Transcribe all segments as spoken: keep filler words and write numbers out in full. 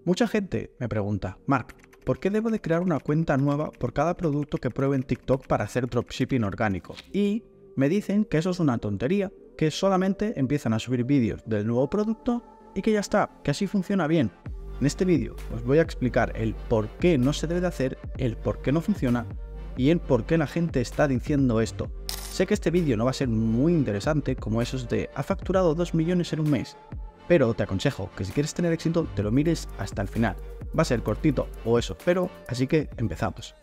Mucha gente me pregunta, Marc, ¿por qué debo de crear una cuenta nueva por cada producto que pruebe en TikTok para hacer dropshipping orgánico? Y me dicen que eso es una tontería, que solamente empiezan a subir vídeos del nuevo producto y que ya está, que así funciona bien. En este vídeo os voy a explicar el por qué no se debe de hacer, el por qué no funciona y el por qué la gente está diciendo esto. Sé que este vídeo no va a ser muy interesante como esos de ha facturado dos millones en un mes, pero te aconsejo que si quieres tener éxito te lo mires hasta el final. Va a ser cortito o eso, pero así que empezamos.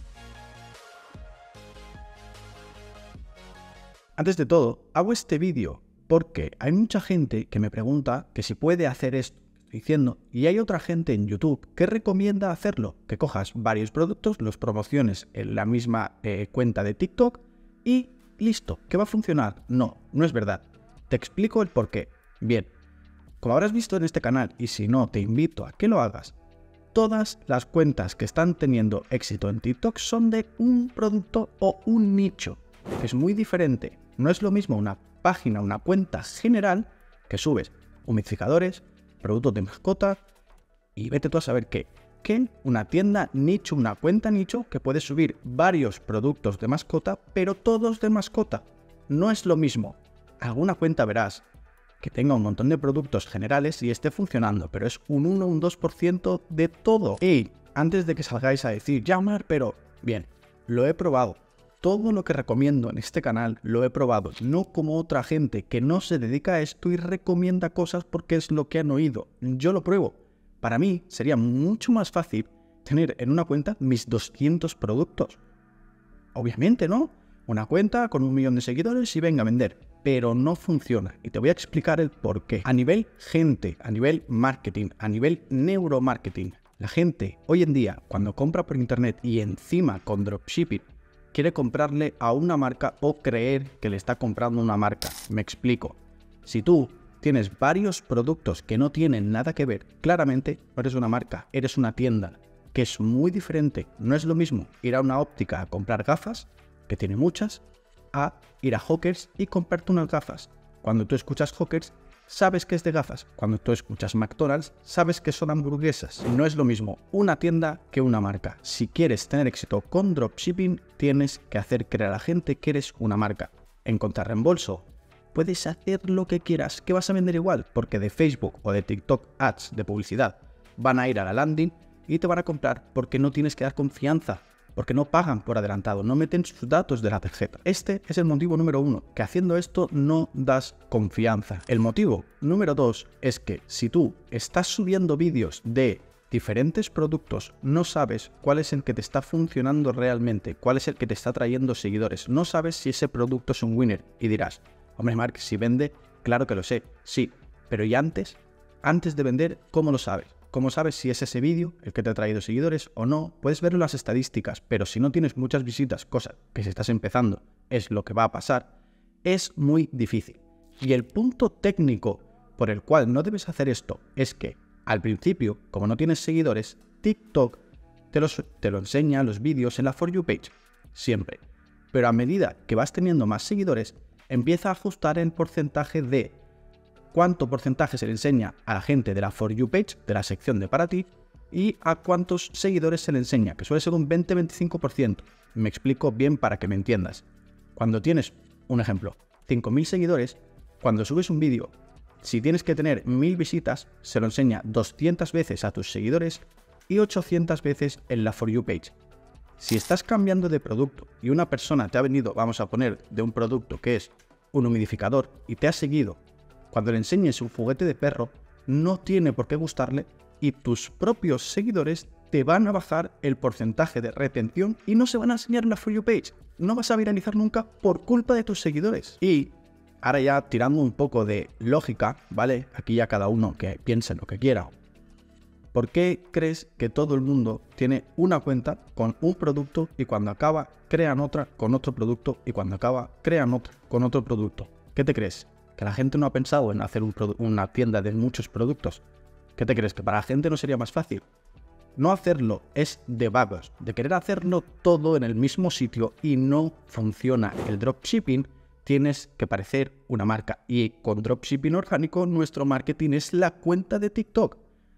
Antes de todo, hago este vídeo porque hay mucha gente que me pregunta que si puede hacer esto que estoy diciendo, y hay otra gente en YouTube que recomienda hacerlo, que cojas varios productos, los promociones en la misma eh, cuenta de TikTok y listo, ¿que va a funcionar? No, no es verdad. Te explico el por qué. Bien, como habrás visto en este canal, y si no, te invito a que lo hagas, todas las cuentas que están teniendo éxito en TikTok son de un producto o un nicho. Es muy diferente. No es lo mismo una página, una cuenta general que subes humidificadores, productos de mascota y vete tú a saber qué. Que una tienda nicho, una cuenta nicho que puede subir varios productos de mascota, pero todos de mascota. No es lo mismo. Alguna cuenta verás que tenga un montón de productos generales y esté funcionando, pero es un uno o un dos por ciento de todo. Y antes de que salgáis a decir, ya Mar, pero bien, lo he probado. Todo lo que recomiendo en este canal lo he probado, no como otra gente que no se dedica a esto y recomienda cosas porque es lo que han oído. Yo lo pruebo. Para mí sería mucho más fácil tener en una cuenta mis doscientos productos. Obviamente, ¿no? Una cuenta con un millón de seguidores y venga a vender. Pero no funciona. Y te voy a explicar el por qué. A nivel gente, a nivel marketing, a nivel neuromarketing, la gente hoy en día cuando compra por internet y encima con dropshipping, quiere comprarle a una marca o creer que le está comprando una marca. Me explico. Si tú tienes varios productos que no tienen nada que ver, claramente no eres una marca, eres una tienda, que es muy diferente. No es lo mismo ir a una óptica a comprar gafas, que tiene muchas, a ir a Hawkers y comprarte unas gafas. Cuando tú escuchas Hawkers, sabes que es de gafas. Cuando tú escuchas McDonald's, sabes que son hamburguesas. No es lo mismo una tienda que una marca. Si quieres tener éxito con dropshipping, tienes que hacer creer a la gente que eres una marca. En contrarreembolso, puedes hacer lo que quieras, que vas a vender igual, porque de Facebook o de TikTok Ads de publicidad van a ir a la landing y te van a comprar porque no tienes que dar confianza. Porque no pagan por adelantado, no meten sus datos de la tarjeta. Este es el motivo número uno, que haciendo esto no das confianza. El motivo número dos es que si tú estás subiendo vídeos de diferentes productos, no sabes cuál es el que te está funcionando realmente, cuál es el que te está trayendo seguidores, no sabes si ese producto es un winner y dirás, hombre Marc, si vende, claro que lo sé, sí, pero ¿y antes? Antes de vender, ¿cómo lo sabes? ¿Cómo sabes si es ese vídeo el que te ha traído seguidores o no? Puedes verlo en las estadísticas, pero si no tienes muchas visitas, cosa que si estás empezando es lo que va a pasar, es muy difícil. Y el punto técnico por el cual no debes hacer esto es que al principio, como no tienes seguidores, TikTok te, los, te lo enseña los vídeos en la For You page, siempre. Pero a medida que vas teniendo más seguidores, empieza a ajustar el porcentaje de cuánto porcentaje se le enseña a la gente de la For You page, de la sección de para ti, y a cuántos seguidores se le enseña, que suele ser un veinte a veinticinco por ciento. Me explico bien para que me entiendas. Cuando tienes, un ejemplo, cinco mil seguidores, cuando subes un vídeo, si tienes que tener mil visitas, se lo enseña doscientas veces a tus seguidores y ochocientas veces en la For You page. Si estás cambiando de producto y una persona te ha venido, vamos a poner, de un producto que es un humidificador y te ha seguido, cuando le enseñes un juguete de perro, no tiene por qué gustarle y tus propios seguidores te van a bajar el porcentaje de retención y no se van a enseñar en la For You page. No vas a viralizar nunca por culpa de tus seguidores. Y ahora ya tirando un poco de lógica, ¿vale? Aquí ya cada uno que piense lo que quiera. ¿Por qué crees que todo el mundo tiene una cuenta con un producto y cuando acaba crean otra con otro producto y cuando acaba crean otra con otro producto? ¿Qué te crees? ¿Que la gente no ha pensado en hacer un una tienda de muchos productos? ¿Qué te crees? ¿Que para la gente no sería más fácil? No hacerlo es de vagos, de querer hacerlo todo en el mismo sitio y no funciona. El dropshipping tienes que parecer una marca y con dropshipping orgánico nuestro marketing es la cuenta de TikTok.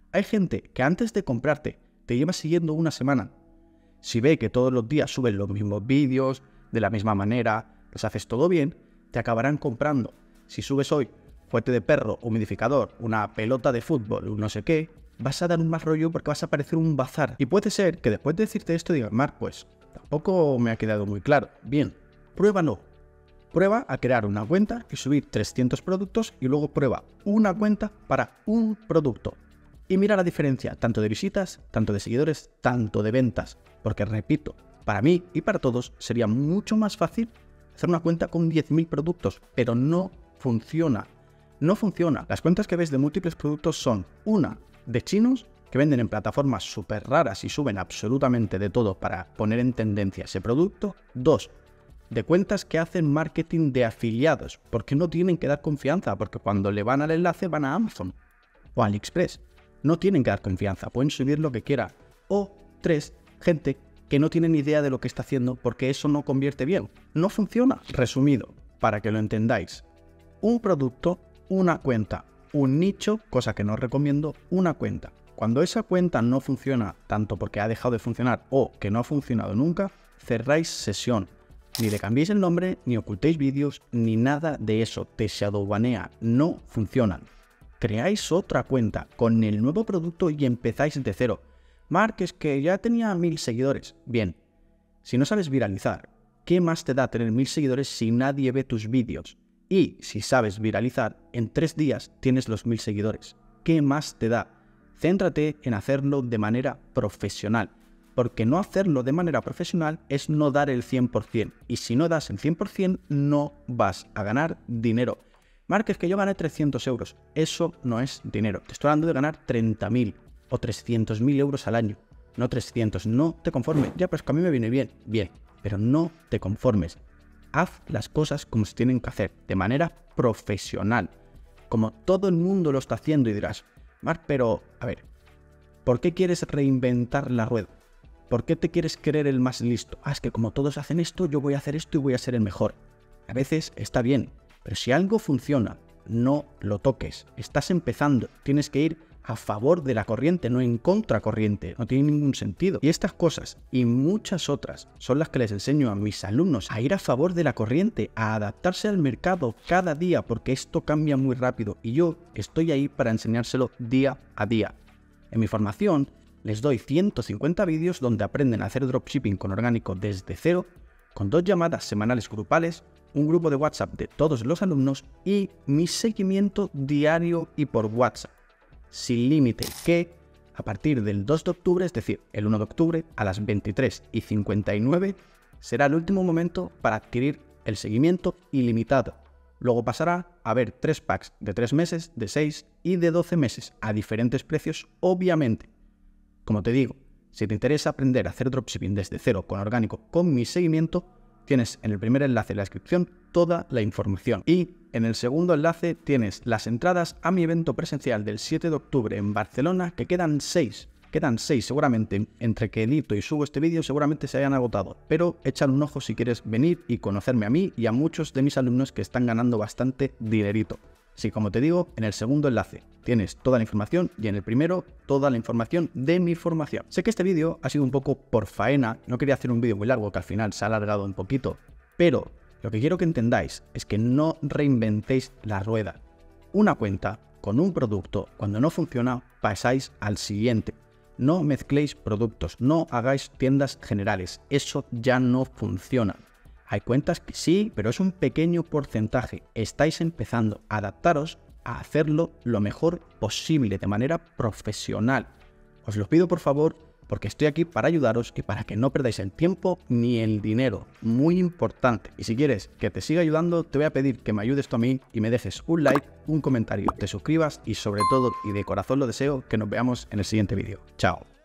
Hay gente que antes de comprarte te lleva siguiendo una semana. Si ve que todos los días suben los mismos vídeos, de la misma manera, les haces todo bien, te acabarán comprando. Si subes hoy fuerte de perro, humidificador, una pelota de fútbol, un no sé qué, vas a dar un más rollo porque vas a parecer un bazar. Y puede ser que después de decirte esto digas, Marc, pues tampoco me ha quedado muy claro. Bien, pruébalo. Prueba a crear una cuenta y subir trescientos productos y luego prueba una cuenta para un producto. Y mira la diferencia, tanto de visitas, tanto de seguidores, tanto de ventas. Porque repito, para mí y para todos sería mucho más fácil hacer una cuenta con diez mil productos, pero no funciona. No funciona. Las cuentas que ves de múltiples productos son una de chinos que venden en plataformas súper raras y suben absolutamente de todo para poner en tendencia ese producto. Dos, de cuentas que hacen marketing de afiliados, porque no tienen que dar confianza, porque cuando le van al enlace van a Amazon o a AliExpress. No tienen que dar confianza, pueden subir lo que quieran. O tres, gente que no tiene ni idea de lo que está haciendo porque eso no convierte bien. No funciona. Resumido, para que lo entendáis, un producto, una cuenta, un nicho, cosa que no os recomiendo, una cuenta. Cuando esa cuenta no funciona, tanto porque ha dejado de funcionar o que no ha funcionado nunca, cerráis sesión. Ni le cambiéis el nombre, ni ocultéis vídeos, ni nada de eso. Te shadowbanea, no funcionan. Creáis otra cuenta con el nuevo producto y empezáis de cero. Marc, es que ya tenía mil seguidores. Bien, si no sabes viralizar, ¿qué más te da tener mil seguidores si nadie ve tus vídeos? Y si sabes viralizar, en tres días tienes los mil seguidores. ¿Qué más te da? Céntrate en hacerlo de manera profesional, porque no hacerlo de manera profesional es no dar el cien por cien. Y si no das el cien por cien, no vas a ganar dinero. Marc, es que yo gané trescientos euros. Eso no es dinero. Te estoy hablando de ganar treinta mil o trescientos mil euros al año. No trescientos. No te conformes. Ya, pero es que a mí me viene bien. Bien, pero no te conformes. Haz las cosas como se tienen que hacer, de manera profesional, como todo el mundo lo está haciendo. Y dirás, Marc, pero, a ver, ¿por qué quieres reinventar la rueda? ¿Por qué te quieres creer el más listo? Ah, es que como todos hacen esto, yo voy a hacer esto y voy a ser el mejor. A veces está bien, pero si algo funciona, no lo toques. Estás empezando, tienes que ir a favor de la corriente, no en contracorriente, no tiene ningún sentido. Y estas cosas y muchas otras son las que les enseño a mis alumnos, a ir a favor de la corriente, a adaptarse al mercado cada día, porque esto cambia muy rápido y yo estoy ahí para enseñárselo día a día. En mi formación les doy ciento cincuenta vídeos donde aprenden a hacer dropshipping con orgánico desde cero, con dos llamadas semanales grupales, un grupo de WhatsApp de todos los alumnos y mi seguimiento diario y por WhatsApp, sin límite, que a partir del dos de octubre, es decir, el uno de octubre a las veintitrés y cincuenta y nueve, será el último momento para adquirir el seguimiento ilimitado. Luego pasará a haber tres packs de tres meses, de seis y de doce meses, a diferentes precios, obviamente. Como te digo, si te interesa aprender a hacer dropshipping desde cero con orgánico con mi seguimiento, tienes en el primer enlace de la descripción toda la información. Y en el segundo enlace tienes las entradas a mi evento presencial del siete de octubre en Barcelona, que quedan seis. Quedan seis seguramente, entre que edito y subo este vídeo seguramente se hayan agotado. Pero échale un ojo si quieres venir y conocerme a mí y a muchos de mis alumnos que están ganando bastante dinerito. Sí, como te digo, en el segundo enlace tienes toda la información y en el primero toda la información de mi formación. Sé que este vídeo ha sido un poco por faena, no quería hacer un vídeo muy largo que al final se ha alargado un poquito, pero lo que quiero que entendáis es que no reinventéis la rueda. Una cuenta con un producto, cuando no funciona, pasáis al siguiente. No mezcléis productos, no hagáis tiendas generales, eso ya no funciona. Hay cuentas que sí, pero es un pequeño porcentaje. Estáis empezando a adaptaros a hacerlo lo mejor posible, de manera profesional. Os lo pido por favor, porque estoy aquí para ayudaros y para que no perdáis el tiempo ni el dinero. Muy importante. Y si quieres que te siga ayudando, te voy a pedir que me ayudes tú a mí y me dejes un like, un comentario, te suscribas y sobre todo, y de corazón lo deseo, que nos veamos en el siguiente vídeo. Chao.